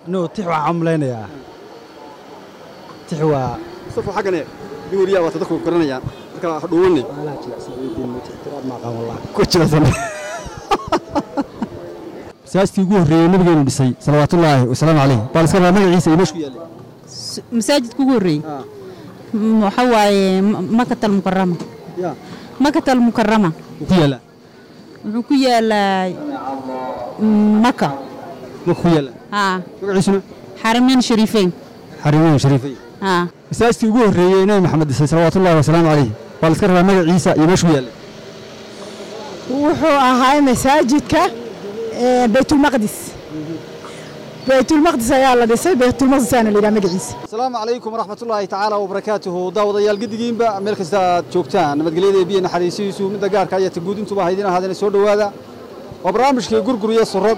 no tix waa amleynaya tix waa safo xaqane duuriya waa dadku garanayaan marka dhuuwanay ala jilacsan tiraad ma qaan wallahi ku jilacsan saasti ugu horeeyay nabigeenu dhisay salawaatullaahi wa salaamu alayhi bal iska magaciisa iyo meeshu yaalay masaajidka ugu horeeyay waxa waaye Makkatal Mukarrama Makkatal Mukarrama wuxuu ku yaalaa Makka ku yaalaa magaciisuna Haramayn Sharifayn masaajidkii ugu horeeyay nabi maxamed dhisay salawaatullaahi wa salaamu alayhi bal iska magaciisa iyo meeshu yaalay wuxuu ahaa masaajidka Baytul Maqdis ayaa la dhisay Baytul Maqdis ana la magaciisa Assalaamu alaykum warahmatullaahi ta'ala wa barakaatuhu daawadayaal gidigiinba meel kasta aad joogtaan nabadgelyada iyo naxariisiisu mid gaarka ah guudintuba haydina haadana soo dhawaada waa barnaamijkii gurguriye surad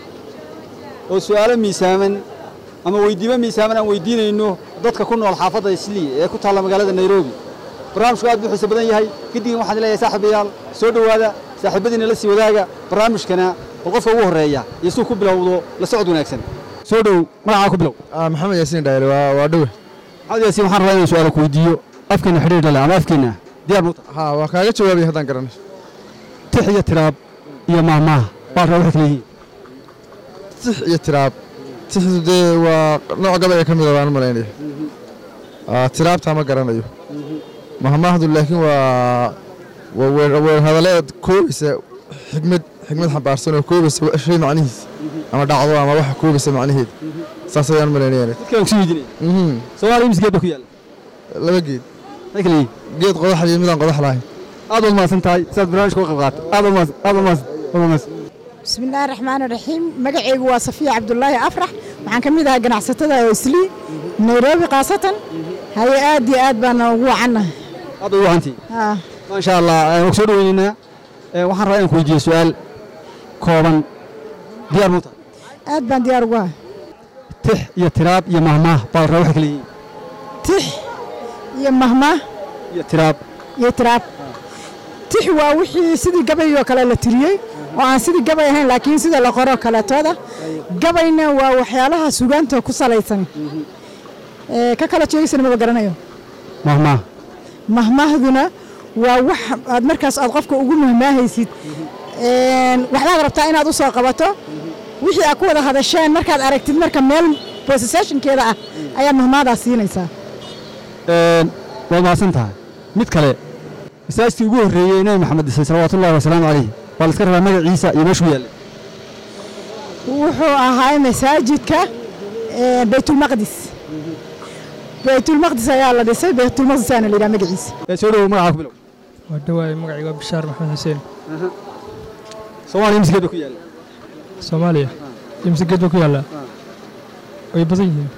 oo su'aalo miisaaman ama weydiimo miisaaman aan weydiinayno dadka ku nool xaafadda Islii ee ku taala magaalada Nairobi barnaamijku aad buu xiiso badan yahay gidigiin waxaan leeyahay saaxiibayaal soo dhawaada saaxiibadiina la sii wadaaga barnaamijkana qofka ugu horeeya yeesuu ku bilowdo la socod wanaagsan soo dhow magaca ku bilow maxamed yaasiin dhayle waa dhow maxamed yaasiin waxaan rabaa inaan su'aal ku weydiiyo afkeena xiriir dhale ama afkeena diyaar ma tahay waa kaaga jawaabay haddaan garanay tix iyo tiraab iyo maahmaah baa waxay kala yihiin tix iyo tiraab tixdu dee waa nooc gabay ka mid ah baan malaynaya tiraabta ma garanayo maahmaahdu laakiin waa weer hadaleed koobaysa xigmad xambaarsan oo koobaysa shay macnihiisa ama dhacdo ama waxa koobaysa macnaheeda saas ayaan maleynayay dadkan ku sidii Soomaaliya misgeed ku yaal laba geed xigli geed qodax iyo midaan qodax lahayn aad u maasan tahay saad barnaamijka ka qaat aad u maasan bismillaahir rahmaanir rahiim magacaygu waa Safiya Cabdullaahi Afrax waxaan kamid ahaa ganacsatada Islii Nairobi qaasatan hay aad iyo aad baan ugu wacanahay aad u wacantii ma sha Allah aan soo dhaweynaa waxaan rabaa inaan ku weydiiyo su'aal kooban diyaar ma tahay aad baan diyaar ugu ahay tix iyo tiraab iyo maahmaah baa waxay kala yihiin tix iyo maahmaah iyo tiraab tix waa wixii sidii gabay oo kale la tiriyay oo aan sidii gabay ahayn laakiin sida la qoro kala tooda gabayna waa waxyaalaha suugaanta ku salaysan ka kala jeegaysan ma garanayo mahmaahduna waa wax aad markaas aad qofka ugu mahmaahaysid waxaad rabtaa inaad u soo qabato wixii aad ku wada hadasheen markaad aragtid marka meel processionkeeda ah ayaa mahmaada siinaysaa waa maasan tahay mid kale masaajidkii ugu horeeyay nabi maxamed dhisay salawaatullaahi wa salaamu alayhi bal iska magaciisa iyo meeshu yaalay wuxuu ahaa masaajidka Baytul Maqdis ayaa la dhisay Baytul Maqdis ana la magaciisa soo dhow magaca ku bilow waa dhawaay magacayga Bishaar Maxamed Xuseen Soomaaliya misgeed ku yaal Soomaaliya misgeed ku yaala way badan yihiin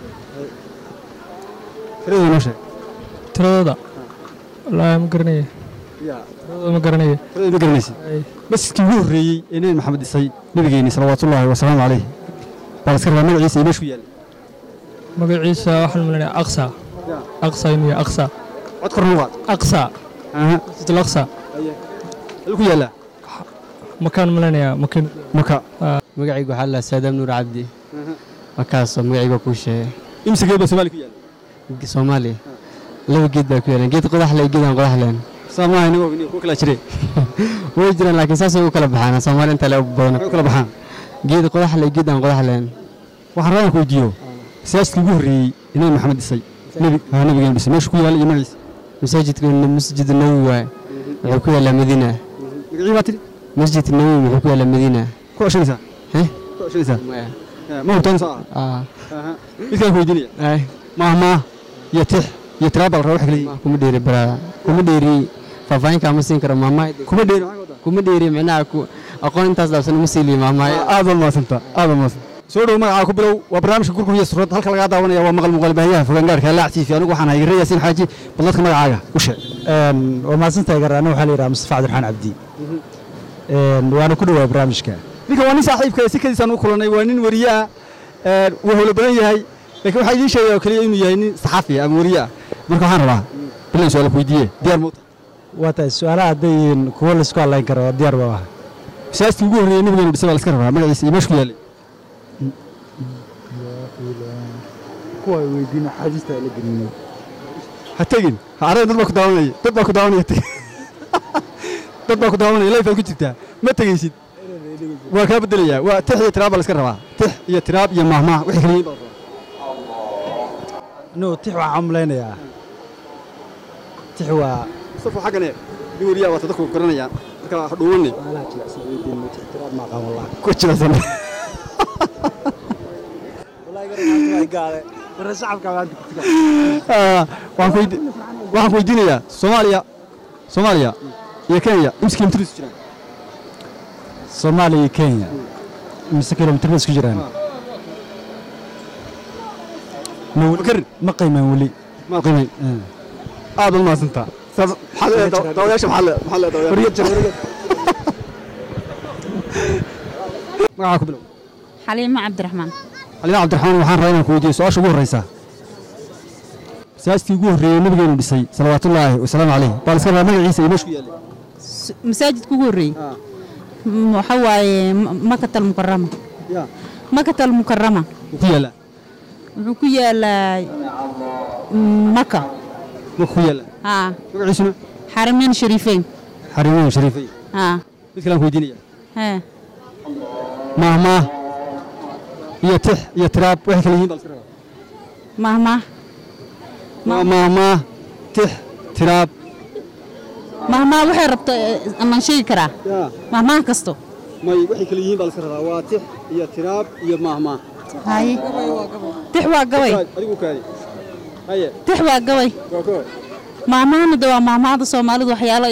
tiradooda wallaahi ma garanayo ma garanaysi masjidkii ugu horeeyay ee nabi maxamed dhisay nabigeena salawaatullaahi wa salaamu alayhi bal iska magaciisa iyo meeshu yaal magaciisa waxaan maleynayaa aqsa inuu aqsa cod kor nuuqaad aqsa sidoo aqsa ku yaala makaan maleynayaa maka magacaygu waxa la Saadam Nuur Cabdi makaas magacaygu ku sheegay imsi geed Soomaaliya ku yaal Soomaaliya laba geed baa ku yaal geed qodax leh geedaan qodax leh Soomaaliya inuu ku kala jiray way jiraan laakiin saas ay u kala baxaan Soomaaliya inta la badan u kala baxaan geed qodax leh geedaan qodax leh waxaan rabaa ku weydiiyo masaajidkii ugu horeeyay nabi maxamed dhisay nabigeena dhisay meeshu ku yaal iyo magaciisa masaajidka masjid nabawi waay wuxuu ku yaala Madiina magacii baatiri masjid nabawi wuxuu ku yaala Madiina ku shaqeysa ku shaqeysa ma hubtaan saa midkaan ku weydiinaya maahmaah iyo tix iyo tiraab bal wax kale kuma dheeri barada kuma dheeri faafaynka ma siin karo maahmaah kuma dheeri macnaha ku aqoon intaas dhaafsan ma siiliyo maahmaah aad u maasanta soo dhow magaca ku bilow waa barnaamijka gurguriye surad halka laga daawanaya waa maqal muuqaal baahiyaha fogaan gaarka la actiif anigu waxaan hayay Yaasiin Xaaji badladka magacaaga u sheeg waa maasan tahay garana waxa la yiraahdaa Mustafa Cabdirxaan Cabdi waana ku dhawaay barnaamijka ninka waa nin saaxiibka si kadiisan u kulanay waa nin wariye wuu hawlo badan yahay laakiin waxa idin sheegay kaliya inuu yahay nin saxafi ama wariye marka waxaan rabaa bilan su'aal ku weydiiye diyaar ma waa tahay su'aalaha hadday kuwa la isku halayn karo diyaar ma aha masaajidkii ugu horeeyay nabigeena dhisay baa la iska rabaa magaciisa iyo meeshu yaalay kuwa weydiina xaadiista la geliyay ha tegin ha arag dad baa ku daawanaya dad baa ku daawanaya dad baa ku daawanaya live ku jirtaa ma tegaysid waa kaa bedelayaa waa tix iyo tiraab la iska rabaa tix iyo tiraab iyo mahmaah wixii kale yihiin no tix waxaan umlaynayaa tix waa safo xaggan ee duuriya waa dadku garanayaan marka dhuumanay ala jilacsan weydiin ma tiraab ma qaan wallahi ku jilacsan wallahi garan ma gaade war shacabka waxaan ku weydiinayaa Soomaaliya iyo Kenya imsi kilomitir isku jiraan Soomaaliya iyo Kenya imsi kilomitir isku jiraan ma qiimaan wali ma qiimaan aad u maasanta dawadaasha maxaa magaca ku bilow xaliimo cabdiraxmaan waxaan rabaa inaan ku weydiiyo su'aasha ugu horreysa masaajidkii ugu horreeyey nabigeenu dhisay salawaatullaahi wasalaamu calayh baa la iska rabaa magaciisa iyo meeshu ku yaallay masaajidka ugu horreeyey waxa waaye makatal mukarama makatal mukarama ku yaallaa wuxuu ku yaalaa maka ku yaallaa haa magaciisuna xarameyn shariifeyn haa mid kale aan ku weydiinaya hee mahmaah iyo tix iyo tiraab waxay kala yihiin baa la iska rabaa mahmaah tix tiraab mahmaah waxay rabto amaan sheegi karaa mahmaah kasto may waxay kala yihiin baa la iska rabaa waa tix iyo tiraab iyo mahmaah haye tix waa gabay adigu kaadi haye tix waa gabay mahmaahna de waa mahmaahda Soomaalidu waxyaalo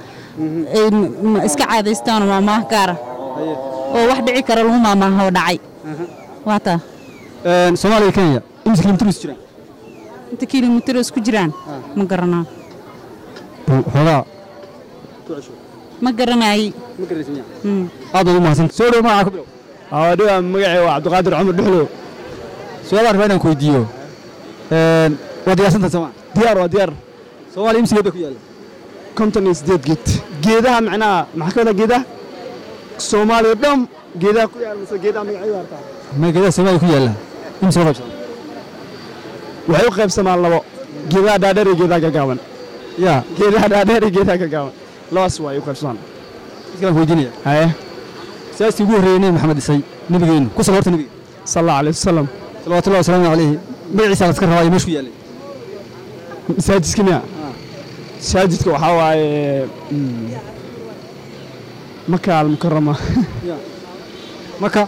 iska caadaystaan mahmaah gaar oo wax dhici kara lagu mahmaaho dhacay waata Soomaaliya Kenya imsi kilomitir isku jiraan inta kilomitir isku jiraan ma garanaa xogaa ma garanay aad u mahadsan soo dhow magaca ku bilow dhiga magacay waa Cabdiqaadir Cumar Dhuxlo su'aalaha rabaa inaan ku weydiiyo waa diyaarsantahay Soomaaliya waa diyaar Soomaaliya imsi geed ku yaalla 58 geed geedaha macnaa maxaa ka wada geedaha Soomaaliya dham geedaha ku yaalla mise geedaha magacay waartaa ma geedaha Soomaaliya ku yaalla imsi u qaybsan waxay u qaybsamaan labo geedaha dhaadheer iyo geedaha gagaaban geedaha dhaadheer iyo geedaha gagaaban labaas way u qaybsamaan iska weydiinaya haye siyaastii ugu horreeyay nabi maxamed dhisay nabigeenu ku salawata nabiga sallallahu alayhi wasallam salawaatullaahi wasalaamu calayhi magaciisa la iska rabaa iyo meeshu yaallay masaajidkina masaajidka waxaa waaye maka al-mukarrama maka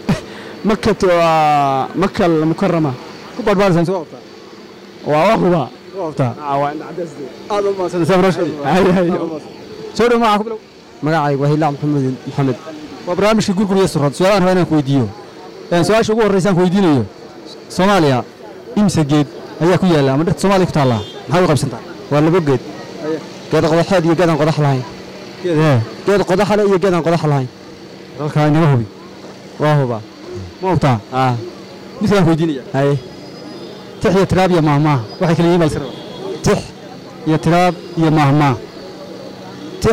maka al-mukarrama ku barbaarsan soo qabtaa waa wahuba qabtaa waa inta cadaysay aad u maasan sabrashadi soo dhow magaca ku bilow magacaygu waa Hilaac Maxamed waa barnaamijka gurguriga surrad su'aalahan rabaa inaan ku weydiiyo su'aasha ugu horreysa aan ku weydiinayo Soomaaliya imse geed ayaa ku yaalla ama dhirta Soomaaliya ku taalla maxay u qaybsantaa waa laba geed geed qodaxeed iyo geed aan qodax lahayn geed qodax leh iyo geed aan qodax lahayn dalka inaga hubi waa huba ma ogtaa mid kale aan ku weydiinaya haye tix iyo tiraab iyo mahmaah waxay kala yihiin baa la iska rabaa tix iyo tiraab iyo mahmaah tix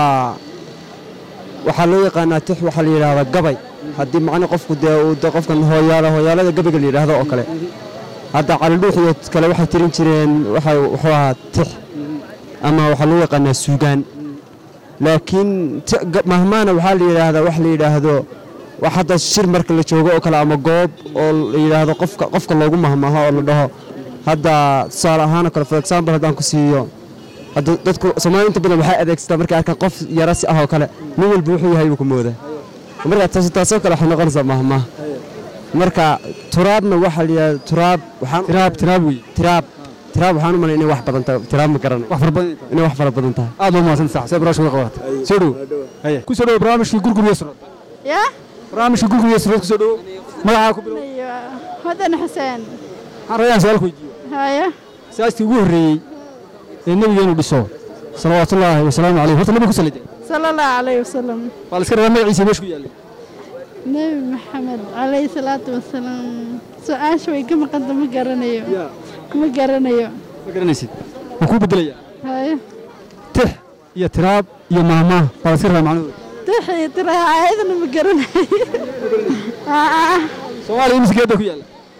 waxaa loo yaqaanaa tix waxaa la yidhaahdaa gabay haddii macna qofku dee uu qofkan hooyaalada gabayga la yidhaahdo oo kale hadda calidhuux iyo kale waxay tirin jireen wuxuu ahaa tix ama waxaa loo yaqaanaa suugaan laakiin mahmaana waxaa la yidhaahdaa wax la yidhaahdo wax hadda shir marka la joogo oo kale ama goob oo la yidhaahdo qofka loogu mahmaaho oo la dhaho hadda tusaale ahaan oo kale for example haddaan ku siiyo hadda dadku Soomaaliya inta badan waxay adeegsataa markay arkaan qof yarasi ah oo kale nin walba wuxuu yahay uu ku moodaa marka taasoo kale waxay noqonaysaa mahmaah marka turaabna waxa la yiraahdaa tiraab waxaan u malaynaa inay wax badan tahay tiraab ma garanay wax fara badan tahay aad u maasan sax sabrash uga qabat soo dhow haye ku soo dhow barnaamijka gurguriga surrad barnaamijka gurguriga surrad ku soo dhow magaca ku bilow Hadan Xuseen aan rayaan su'aal ku weydiiyo haye siyaastii ugu horreeyay ee nabigeenu dhiso salawaatullaahi wasalaamu calayhi horta nabiga ku salliday sallallahu alayhi wasallam waa la iska rabaa magaciisa meeshu ku yaallay nabi maxamed alayhi salaatu wasalaam su'aasha way ka maqan ma garanayo ma garanaysid waan ku bedelayaa haye tix iyo tiraab iyo mahmaah waa la iska rabaa macnaheedu tix iyo tiraab ayadana ma garanayo Soomaaliya imsi geed ku yaalla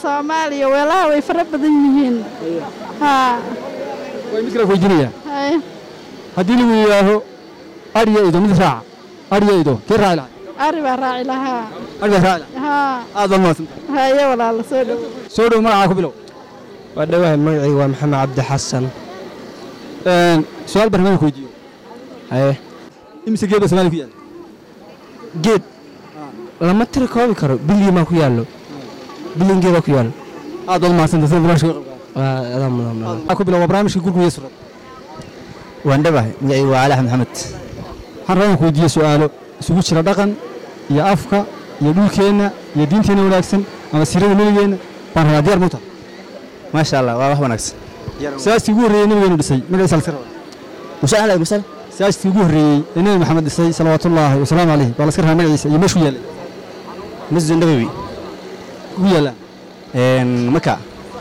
soomaaliya weelaha way fara badan yihiin haa way mid kale weydiinaya haye haddii lagu yidhaaho ariya ido mid raaca ariya ido kee raaci lahaa ari baa raaci lahaa ari baa raaci lahaa haa aad baa mahadsantahay haye walaalo soo dhow magacaa ku bilow waa dhawahay magacaygu waa maxamed cabdi xasan su-aal barnaamij ku weydiiyo haye imise geed baa Soomaaliya ku yaalla geed lama tiri koobi karo bilyimaa ku yaallo bilingeeda ku yaallo aad baad mahadsantahay sida barnaamijka waa adaa mudan ku bilow barnaamijka gurguriya surad waan dhabahay magacaygu waa cali axmed maxamed waxaan rabaa inaan ku weydiiyo su'aalo isugu jira dhaqan iyo afka iyo dhulkeenna iyo diinteenna wanaagsan ama siirada nabigeenna baan rabaa diyaar muuta maasha allah waa wax wanaagsan saastii ugu horreeyey nabigeenu dhisay magaciisa la musal saastii ugu horreeyey ee nabi maxamed dhisay salawaatullaahi wasalaamu calayhi baa la iska rabaa magaciisa iyo meeshuu yaallay masjid nabawi ugu yaallaa maka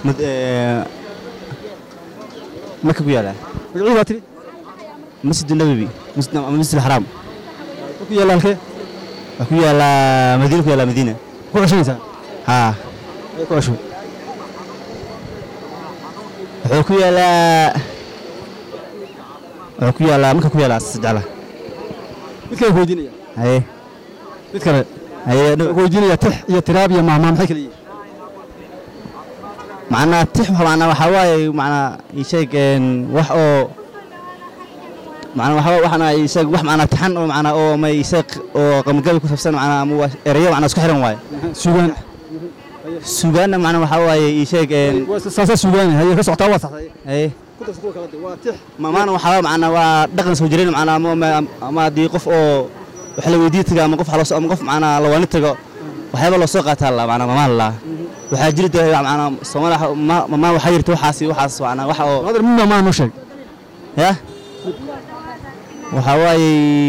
maka ku yaallaa magacii baa tiri masjid nabawi masjid alxaraam ku yaallaa halkee waa ku yaallaa madiina ku yaallaa madiina ku ceshanaysaa haa ay ku cesho wuxuu ku yaallaa maka ku yaallaa sajala mid kale ku weydiinaya haye mid kale haye ku weydiinaya tix iyo tiraab iyo mahmaa maxay kala yihiin macnaa tix macnaa waxaa waaye macnaa ii sheeg wax oo macnaa waxana ii sheeg wax macnaa taxan oo macnaa oo ma ii sheeg oo qamgabi ku saabsan macnaa ama erayo macnaa isku xiran waaye suugaanna macnaa waxaa waaye ii sheeg saasa suugaana haye ka socotaa waa saxday haye ku darso kuwa kale waa tix maana waxaa macnaa waa dhaqan soo jireen macnaa ama haddii qof oo wax la weydiin taga ama qof ama qof macnaa la waani tago waxyaaba loo soo qaataa la macnaa mamaan la waxaa jiri doona macnaa Soomaaliya mamaan waxaa jirta waxaas macnaa wax oo hadal mid mamaan noo sheeg ya waxaa waaye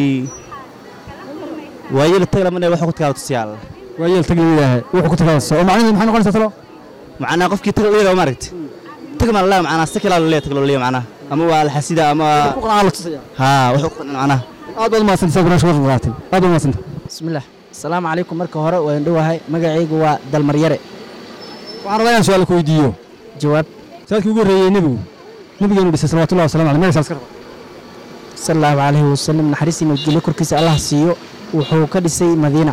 waayeel tag lama wax ku tagaado siyaal waayeel tag leeyahay wuxuu ku tagaado oo macnaheedu maxay noqonaysaa talo macnaa qofkii tag leeyahay ma aragti tag ma la macnaa sakala leeyahay tag leeyahay macnaa ama waa alxasida ama ku qanaa la tusaya haa wuxuu ku qanaa macnaa aad baad mahadsantahay barnaamijka wadaatay aad baad mahadsantahay bismillaah assalaamu calaykum marka hore waan dhowahay magacaygu waa dalmaryare waxaan rabaa inaan su'aal ku weydiiyo jawaab saadkii ugu horreeyey nabigeenu dhisay salawaatullahi wasalaamu calayhi magaciisa iska raba sallallahu calayhi wasallam naxariistii nabadgelyo korkiisa allah siiyo wuxuu ka dhisay madiina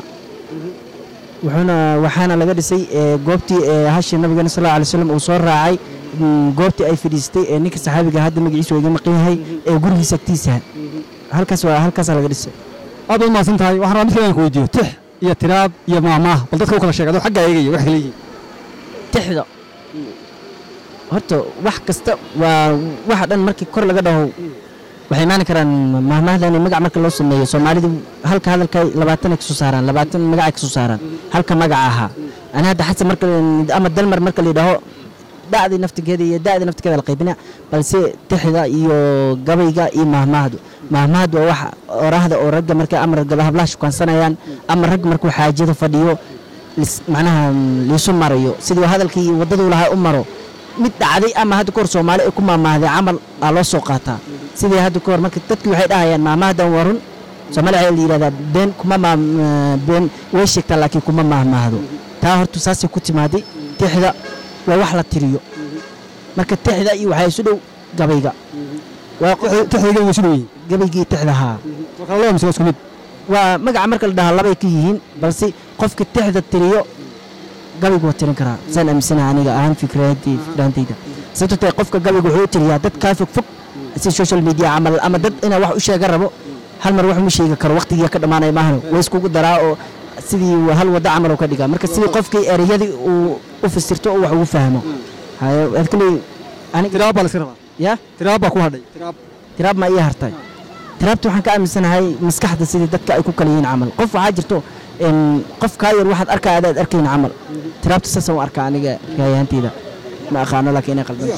waxaana laga dhisay goobtii hashi nabigeena sallallahu calayhi wasallam uu soo raacay goobtii ay fadhiistay ninka saxaabiga hadda magaciisa iga maqan yahay gurigiisa agtiisa halkaas laga dhisay aad baad mahadsan tahay waxaan rabaa mid kale inaan ku weydiiyo tix iyo tiraab iyo maahmaah bal dadka u kala sheeg adoo xagga eegaya wax kale yihiin tixda horta wax kasta waa waxa dhan markii kor laga dhaho waxay imaan karaan maahmaahdan magac marka loo sameeyo Soomaalidu halka hadalka 20 ka soo saaraan 20 magac ka soo saaraan halka magac aha ana hadda xasan marka ama dalmar marka la dhaho daadi naftigeeda iyo daadi naftigeeda la qaybina balse tixda iyo gabayga iyo maahmaahdu waa wax oraahda oo ragga marka amar gaba hablaha shukaansanayaan ama rag markuu xaajada fadhiyo macnaha liisu marayo sidii hadalkii wadadu lahaa u maro mid dhacday ama hadda koor Soomaali ay ku maamaahday amal loo soo qaataa sidii hadda koor marka dadku waxay dhahayaan maamaahdan warun Soomaali ay yiraahdaan been kuma been way sheegtaa laakiin kuma maamaahdo taa hortu saasi ku timaaday tixda waa wax la tiriyo marka tixda iyo waxay isu dhow gabayga waa tixda isu dhow gabaygii tixdaha waxa loo amsay isku mid waa magac marka la dhaha labay ka yihiin balse qofka tixda tiriyo gabaygu waa tirin karaa san amsana aniga aan fikrantayda sababtoo qofka gabaygu wuxuu tiriyaa dad ka fog si social media amal ama dad ina wax u sheega rabo hal mar wax ma sheegi karo waqtiga ka dhamaanay maahan way isku daraa oo sidii hal wada amal ka dhiga marka sidii qofkii ereyadii uu u fasirto oo wax ugu fahmo hayo adkani aniga tiraab baa la iska rabaa ya tiraab baa ku hadhay tiraab ma ii hartay tiraabtu waxaan ka aaminsanahay maskaxda sidii dadka ay ku kala yihiin amal qof waxaa jirto qof ka yar waxaad arkaa aad arkayn amal tiraabtu sasan u arkaa aniga gaayantayda ma aqaano laakiin ay qaldan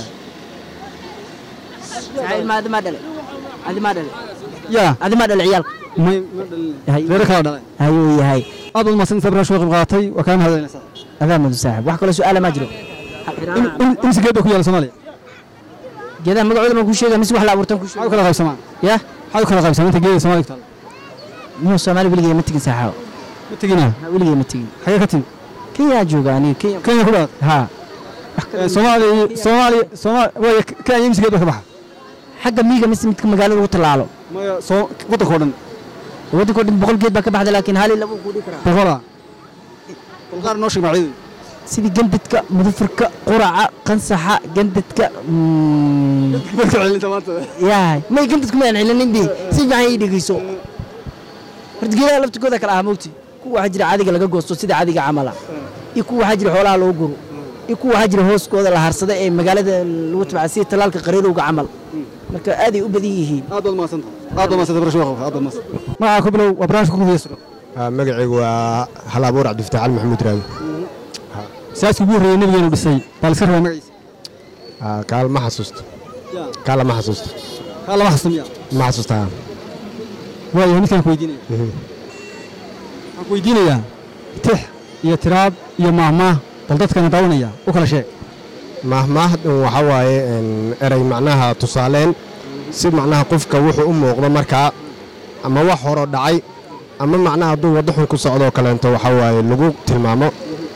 saayil ma dhalay ya ma dhalay ciyaal ma dhalay reer kala dhalay hayo yahay aad baad mahadsan tahay barnaamijka qaatay waa kaan hadlaysaa adaa madu saaxib wax kale su'aal ma jiro in geed ku yaala Soomaaliya geedaha magacooda ma ku sheegay mise wax la abuurtan ku sheegay kala qaybsamaan ya xal kala qaybsamaan inta geedaha Soomaaliya taal muu Soomaali wiligeey ma tigin saaxib ma tigina wiligeey ma tigin xagee ka timi kenya jooga aniga kenya kenya ku dhaad haa soomaaliya way kenya imsigeed ba ka baxa xagga miiga mise midka magaalada lagu tallaalo maya waddanka oo dhan waddanka oo dhan 100 geed baa ka baxda laakiin hal iyo laba ku dhigi karaa boqola qaar noo sheeg magacyadu sidii gandadka mudafurka quraca qansaxa gandadka yahay may gandadku ma celinin bi si fiican ii dhigayso horta geedaha laftigooda kala ah moogti kuwa waxaa jira caadiga laga goosto sida caadiga camala iyo kuwa waxaa jira xoolaha loo guro iyo kuwa waxaa jira hooskooda la harsada ee magaalada lagu tabca sida talaalka qareerowga camal marka aad ay u badan yihiin aad baad maasanta barasho aad baad maasanta magaca ku bilow waa barnaamijka ku gudayso magacaygu waa hal abuur cabdifataax cali maxamuud raadi saaskii ugu horreeyay nabigeenu dhisay baa la iska rabaa magaciisa kaal ma xasuusto kaal ma xasuusto ma xasuusta waayo midkaan ku weydiinaya waxaan ku weydiinayaa tix iyo tiraab iyo maahmaah bal dadkana daawanaya u kala sheeg maahmaahdan waxaa waaye erey macnaha tusaaleen si macnaha qofka wuxuu u muuqdo markaa ama wax horo dhacay ama macnaha hadduu waddo xun ku socdoo kaleento waxaa waaye lagu tilmaamo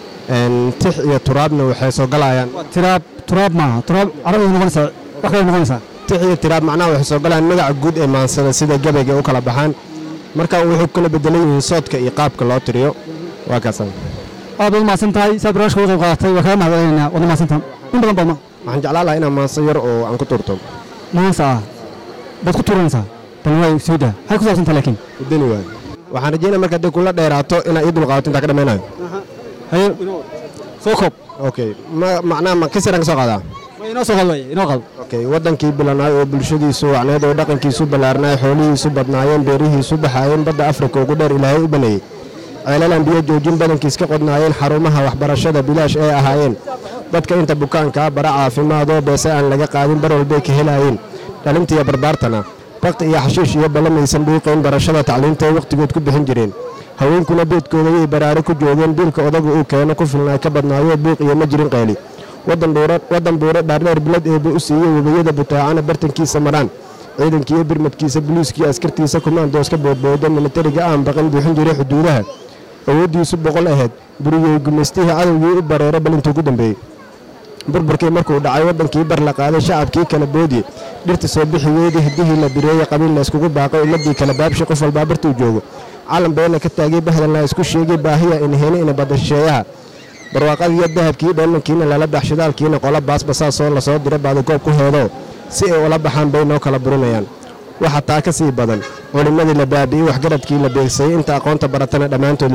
tix iyo turaabna waxay soo galayaan turaab maaha turaab carabiga noqonaysaa wax kale noqonaysaa tix iyo tiraab macnaha waxay soo galayaan magaca guud ee maansada sida gabayga u kala baxaan marka wuxuu kala bedelan yihiin soodka iyo qaabka loo tiriyo waa kaasaan aad baad mahadsan tahay saad barnaamijka uga qayb qaadatay waa kaga mahadcelinaynaa waad mahadsantahay in badan baad waxaan jeclaan lahaa inaan maanso yar oo aan ku turto maansa ah baad ku turanaysaa bal waay soo daa maxay ku saabsantahay laakiin udani waay waxaan rajeynaya marka hadday kula dheeraato inaa ii dulqaato intaa ka dhammaynayo haye soo koob okay macnaha ma kisiraan ka soo qaadaa inoo soo qaad waaye inoo qaad okay waddankii bilanaay oo bulshadiisu wacneed oo dhaqankiisu ballaarnaay xoolihiisu badnaayeen beerihiisu baxaayeen badda afrika ugu dheer ilaahay u baneeyey ceelalaan biyo joojin badankiis ka qodnaayeen xarumaha waxbarashada bilaash ee ahaayeen dadka inta bukaankaa bara caafimaadoo beese aan laga qaadin bar walbay ka helaayeen dhalintiiyo barbaartana bakti iyo xashiish iyo ballamaysan dhuuqayn barashada tacliintay wakhtigood ku bixin jireen haweenkuna beedkooda yay baraare ku joogeen biilka odagu uu keeno ku filnaay ka badnaayo buuq iyo ma jirin qayli waddan buure dhaardheer bilad eebba u siiyey webiyada butaacana bartankiisa maraan ciidankiiyo birmadkiisa buliiskiiyo askartiisa kumaandooska boodbooda militariga aan baqan buuxin jiray xuduudaha awooddiisu 100 ahayd buriyey gumaystihii cadowgii u bareera bal intuu ku dambeeyey burburkii markuu dhacay waddankii bar la qaaday shacabkii kala boodiye dhirta soo bixiyeedii hiddihii la bireeyey qabiil la iskugu baaqay ummaddii kala baabshi qof walbaa bartuu joogo calan beena ka taagay bahdanla isku sheegay baahiya inaheyne ina badasheeyaha barwaaqadiiyo dahabkii dheelankiina lala bax shidaalkiina qola baasbasaasoo lasoo diray baadikoob ku heedo si ay ula baxaan bay noo kala burinayaan waxa taa ka sii badan culimmadii la baabi'ey waxgaradkii la beegsayey inta aqoonta baratana dhammaantood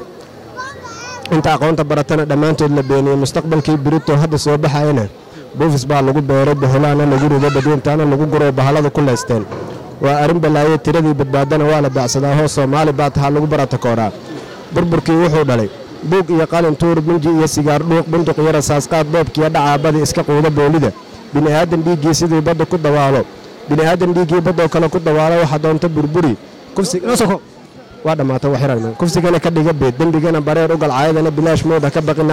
la beeniyey mustaqbalkii birito hadda soo baxayana buufis baa lagu beeray boholaana lagu rido badweyntaana lagu guro bahalladu ku leysteen waa arrin balaayey tiradii badbaadana waa la baacsadaa hoos soomaali baa tahaa lagu baratakooraa burburkii wuxuu dhalay buug iyo qalin tuur binji iyo sigaar dhuuq bunduq iyo rasaasqaad boobkiiyo dhacaabadii iska quuda boolida bini'aadan dhiiggii sidii badda ku dawaalo bini'aadan dhiiggii baddoo kale ku dawaalo waxa doonta burburi waa dhammaatay waxyaraan kufsigana ka dhiga beed dembigana bareer ugal caayadana bilaash mood ha ka baqina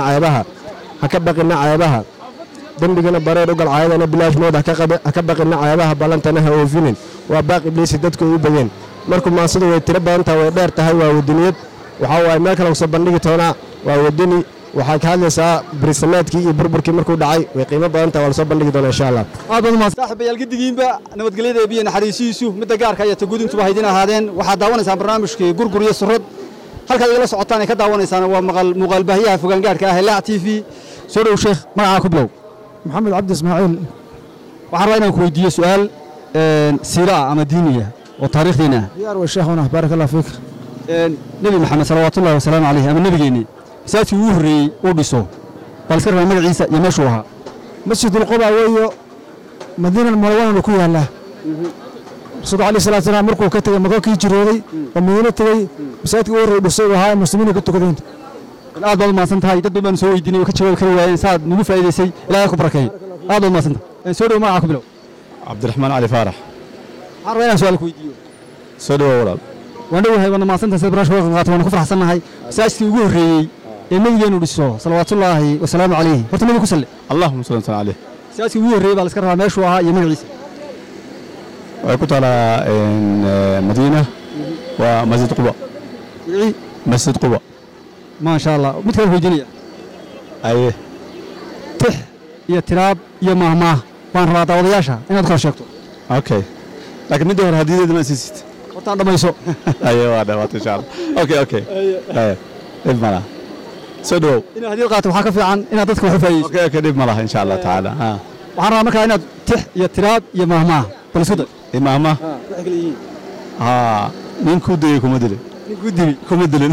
ceebaha dembigana bareer ugal caayadana bilaash mood ha ka baqina ceebaha ballantana ha oofinin waa baaq ibliisi dadku u bageen markuu maasadu way tiro badantaha way dheer tahay waa wadaniyad waxaa waaye meel kale kusoo bandhigi doonaa waa wadani waxaa ka hadlaysaa bariisamaadkii iyo burburkii markuu dhacay way qiimo badantaha waa lasoo bandhigi doonaa insha allah saaxiibayaal gedigiinba nabadgelyada eebiya naxariisihiisu midda gaarka iyo taguudintuba haydin ahaadeen waxaad daawanaysaan barnaamijkii gurgur iyo surrad halkaad igala socotaan ay ka daawanaysaan waa muuqaalbaahiyaha fogaangaarhka ah laac t v soo dhow sheekh magacaa ku bilow maxamed cabdi ismaaciil waxaan rabaa inaan ku weydiiyo su'aal siira ah ama diiniya oo taariikhdeena ah diyaar way sheekhuna baaraka allah fiik nebi maxamed salawaatullahi wasalaamu calayhi ama nebigeennii masaajidkii ugu horreeyey uu dhiso bal iska rabaa magaciisa iyo meeshuu ahaa masjidulquba weeyo madiina munawwarana ku yaallaa rasuulku alayhi salaatu wasalaam markuu ka tegey maka kii jirooday oo madiino tegey masaajidkii ugu horreeyey dhisay uu ahaa muslimiinu ka tukadeen aad baad umahadsan tahay dad badan soo weydiinay oo ka jawaabi kari waayeen saad nagu faa'iidaysay ilaahay ku barakeeyo aad baad umahadsan tahay soo dhow magacaa ku bilow cabdiraxmaan cali faarax waxaan rabaa inaan su'aal ku weydiiyo soo dhowo walaal waan dhowahay waana mahadsantahay sida barnaamijka uga qaatay waana ku faraxsannahay masaajidkii ugu horreeyey ee nebigeenu dhiso salawaatullaahi wasalaamu calayhi horta nebiga ku salli allahuma salli calayh masaajidkii ugu horreeyey baa la iska rabaa meeshuu ahaa iyo magaciisa waxay ku taalaa madiina waa masjid quba masjid quba ما شاء الله متى ويدينيا aye tix iyo tiraab iyo mahmaah waan rabaa daawadayaasha inaad kor sheegto okay laakiin midda hore hadiideeda ma siisid hortaan dhamayso aye waa dhawaatay insha Allah okay aye dhib malaha soo dhawow inaad hadiid qaato waxaa ka fiican inaad dadka wax u faa'iideyso okay dhib malaha insha Allah taala waxaan rabaa markaa inaad tix iyo tiraab iyo mahmaah bal isku day mahmaah waxay kala yihiin ninku dayay kuma dilin ninku dili kuma dilin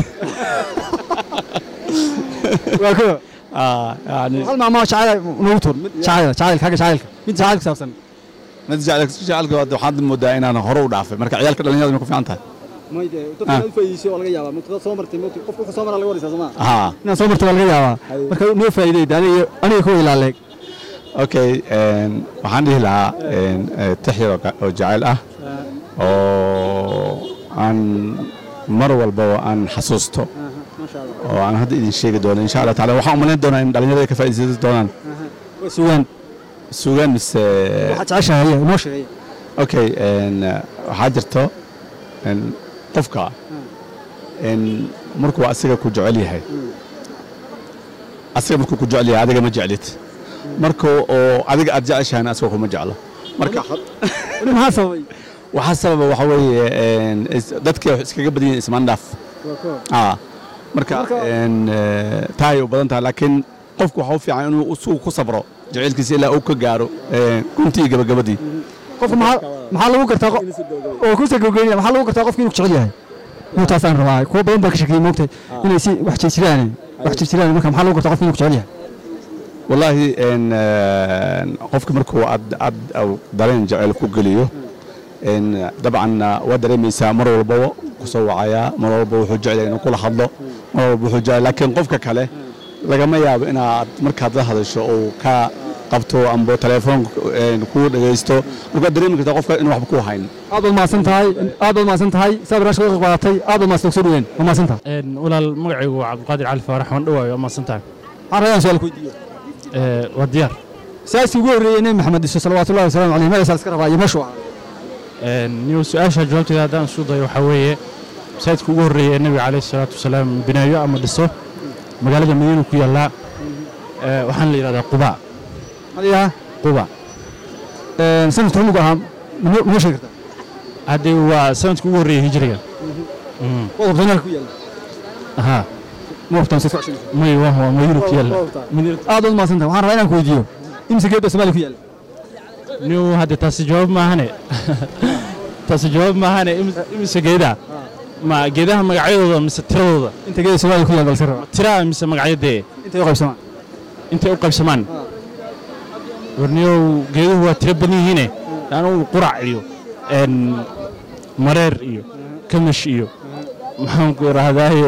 waa ko يعني هل ما شعير نوتر شعير حاجه شعيرك mid shacayl ka saabsan mid shacayl waxaad moodaa inaan hore u dhaafay marka ciyaalka dhalinyarada ku fiican tahay mayde dadka u faa'iideysay oo laga yaabaa mid soo martay qof wuxuu soo maraa laga waraysaa Soomaa inaan soo martay laga yaabaa marka noo faa'iideeyay aniga ku ilaaleey okay waxaan dhihi lahaa tixyar oo jacayl ah oo aan mar walba aan xasuusto oo aan hadda idin sheegi doono insha Allah taala waxaan umaleyn doonaa in dhalinyarada ka faa'iideysan doonaan suugaan mise waxa jeceshahay noo sheegay okay waxaa jirto qofka markuu asiga ku jecel yahay asiga markuu ku jecel yahay adiga ma jeclid markuu oo adiga aad jeceshahay asiga kuma jeclo marka maxaa sababay waxa sababa waxa weeye dadka iskaga badan yihiin ismaan dhaaf marka taay u badan tahay laakiin qofku waxa uu fiican inuu uu ku sabro jaceelkiisa ilaa uu ka gaaro guntii gabagabadii qofka maxaa lagu gartaa oo ku sagoogeynaya maxaa lagu gartaa qofka inuu jecel yahay inuu taasaan rabaa kuwa badan baa ka shaqeeyay moogtay inay si wax jiraan marka maxaa lagu gartaa qofka inuu jecel yahay wallahi qofka markuu ad dareen jaceyl ku geliyo dabcan waa dareemaysaa mar walba ku soo wacaya mar walba wuxuu jecel inuu kula hadlo mar walba wuxuu jecel laakiin qofka kale lagama yaabo inaad markaad la hadasho oo ka qabto amba telefoon ku dhageysto marka dareemi kartaa qofka inuu waxba ku hayn aad baad maasan tahay sabir shaqo qaadatay aad baad maasan soo dhaween waa maasan tahay walaal magacaygu waa Cabdiqaadir Cali Faarax waan dhawaayo waa maasan tahay waxaan rabaa su'aal ku weydiiyo waa diyaar saasi ugu horeeyay nabi maxamed sallallahu alayhi wasallam magaciisa iska rabaa iyo meeshu ahaa niyo su'aasha jawaabteeda hadaan isku dayo waxa weeye saadku ugu horeeyay nabi calayhi salaatu wasalaam binaayo ama dhiso magaalada Madiina ku yaala waxaan la yiraahdaa Quba adiga Quba sanadku ugu ahaa ma sheegi kartaa hadii waa sanadku ugu horeeyay hijriga oo Madiina ku yaala aha mooftan si fiican may waa Madiina ku yaala aad u maasan tahay waxaan rabaa inaan ku weydiiyo imse geed Soomaali ku yaala niyo hadda taasi jawaab maahane imse geeda ma geedaha magacyadooda mise tiradooda inta geeda Soomaali ku yaala balse raba tiraa mise magacyadee intay u qaybsamaan warniyow geeduhu waa tiro badan yihiine anigu qurac iyo mareer iyo kamash iyo maxaan ku iraahdaaye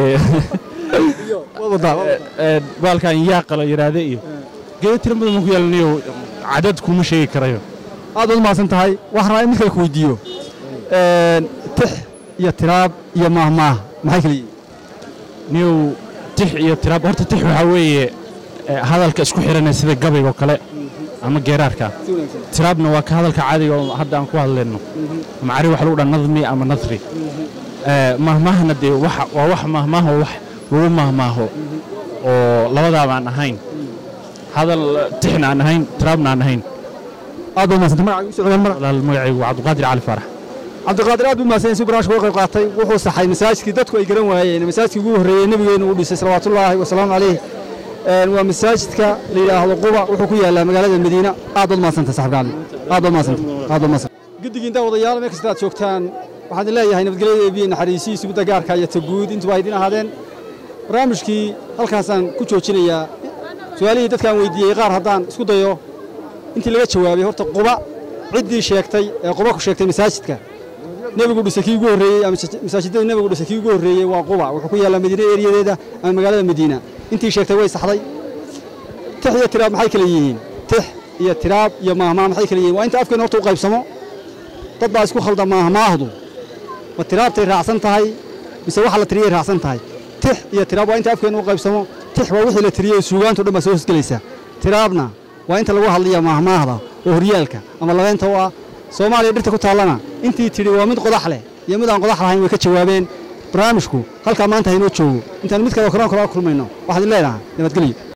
baalkan yaaqa la yiraahdo iyo geedo tiro badan ku yaalniyo cadad kuma sheegi karayo aad u maasan tahay waxaan rabaa in mid kale ku weydiiyo tix iyo tiraab iyo mahmaah maxay kala yihiin niyow tix iyo tiraab horta tix waxaa weeye hadalka isku xiranaya sida gabayga oo kale ama geeraarka tiraabna waa ka hadalka caadiga oo hadda aan ku hadlayno macari wax lagu dhan nadmi ama nadri mahmaahna dee waa wax mahmaaho wax lagu mahmaaho oo labadaaba aan ahayn hadal tixna aan ahayn tiraabna aan ahayn aad u maasan magacaygu socdaan magacaygu waa Cabdiqaadir Cali Faarax Cabdiqaadir aad u maasan si barnaamijka uga qayb qaatay wuxuu saxay masaajidkii dadku ay garan waayeen masaajidkii ugu horeeyay nabigeenu uu dhisay salawaatullaahi wa salaamu calayhi waa masaajidka la yiraahdo Quba wuxuu ku yaalaa magaalada Madiina aad u maasan tahay saxibkaali aad u maasan gidigii inta wadayaal meel kasta aad joogtaan waxaan leeyahay nabadgelyada eebiye naxariisiisa muddo gaarka iyo taguud intu ay idin ahaadeen barnaamijkii halkaasaan ku joojinayaa su'aalihii dadkaan weydiiyey qaar haddaan isku dayo intii laga jawaabay horta Quba ciddii sheegtay ee Quba ku sheegtay masaajidka nabigu dhisay kii ugu horeeyay ama masaajidada nabigu dhisay kii ugu horeeyay waa Quba wuxuu ku yaalaa Madiina eeriyadeeda ama magaalada Madiina intii sheegtay way saxday tix iyo tiraab maxay kala yihiin tix iyo tiraab iyo mahmaah maxay kala yihiin waa inta afkeena horta u qaybsamo dad baa isku khalda mahmaahdu ma tiraabtay raacsan tahay mise waxa la tiriyay raacsan tahay tix iyo tiraab waa inta afkeena u qaybsamo tix waa wixii la tiriyay suugaantu dhan soo hosgelaysa tiraabna waa inta lagu hadlayo mahmaahda oo horyaalka ama labeenta oo Soomaaliya dhirta ku taalana intii tiri waa mid qodax leh iyo mid aan qodax lahayn way ka jawaabeen barnaamijku halka maanta inoo joogo intaan mid kale oo kala kulmayno waxaad leedahay nabadgelyo